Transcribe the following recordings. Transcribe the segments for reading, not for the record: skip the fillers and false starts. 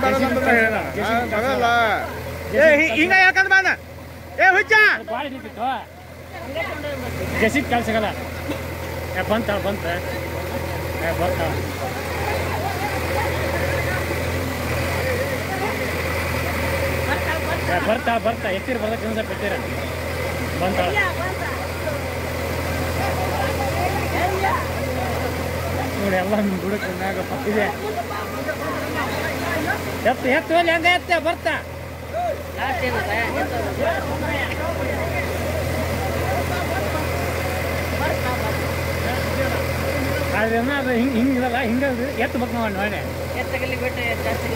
ಹಿಂಗ ಹೇಳ್ಕೊಂಡ್ ಬಾನ ಏ ಹುಚ್ಚ ಜೆಸಿಬ್ ಕೆಲ್ಸಗಲ್ಲ ಬಂತ ಬಂತ ಬಂತ ಬರ್ತಾ ಬರ್ತಾ ಎತ್ತಿರ ಬರ್ತಕ್ಕೆ ಇನ್ನೊಂದು ಸ್ವಲ್ಪ ಎತ್ತಿರ ಬಂತ ನೋಡಿ ಎಲ್ಲ ನಿಮ್ಮ ದುಡಕ್ಕೆ ಮ್ಯಾಗ ಇದೆ ಎತ್ತು ಎತ್ತು ಅಲ್ಲಿ ಹಂಗ ಎತ್ತ ಬರ್ತಾ ಆದ್ರೆ ಅದು ಹಿಂಗಿದಲ್ಲ ಹಿಂಗಲ್ರಿ ಎತ್ತು ಬೇಕು ನೋಡಿ ನೋಡಿ ಎತ್ತಗಲ್ಲಿ ಬಿಟ್ಟು ಜಾಸ್ತಿ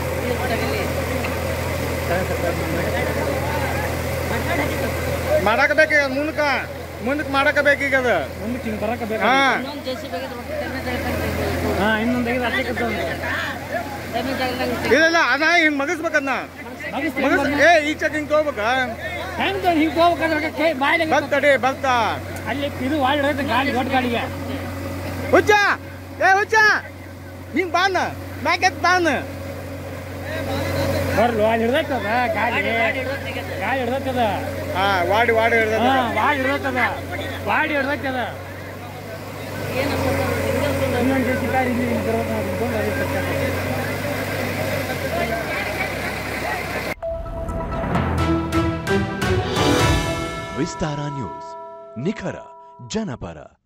ಮಾಡಕಬೇಕೀಗ ಮುಂದಕ್ಕೆ ಮಾಡಕಬೇಕೀಗ ಅದು ಮುಂದಕ್ಕೆ ಹಿಂಗೆ ಬರಕಬೇಕು ಇನ್ನೊಂದು ಇಲ್ಲ ಅದ ಹಿಂಗ್ ಮಗಸ್ಬೇಕನ್ನ ಏ ಈಚೆಗೆ ಹಿಂಗ್ ತಗೋಬೇಕ ಹಿಂಗೆ ಹೋಗ್ಬೇಕಾದ್ರೆ ಬಾಯಿಲೆ ಬರ್ತಡಿ ಬರ್ತಾ ಅಲ್ಲಿ ಇದು ವಾಡಿ ಗಾಡಿ ದೊಡ್ಡ ಗಾಡಿಗೆ ಹುಚ್ಚ ಏ ಹುಚ್ಚ ಹಿಂಗ್ ಬಾನ ಮ್ಯಾಕೆತ್ ಬಾನ ಬರ್ಲು ಅಲ್ಲಿ ಹಿಡ್ದೈತದ ಗಾಡಿ ಹಿಡ್ದೈತದ ವಾಡಿ ಹಿಡ್ದ ವಾಡಿ ಹಿಡ್ದೈತದ ವಾಡಿ ಹಿಡ್ದೈತದ ಇನ್ನೊಂದು ಜೊತೆ ಗಾಡಿ ವಿಸ್ತಾರ ನ್ಯೂಸ್ ನಿಖರ ಜನಪರ.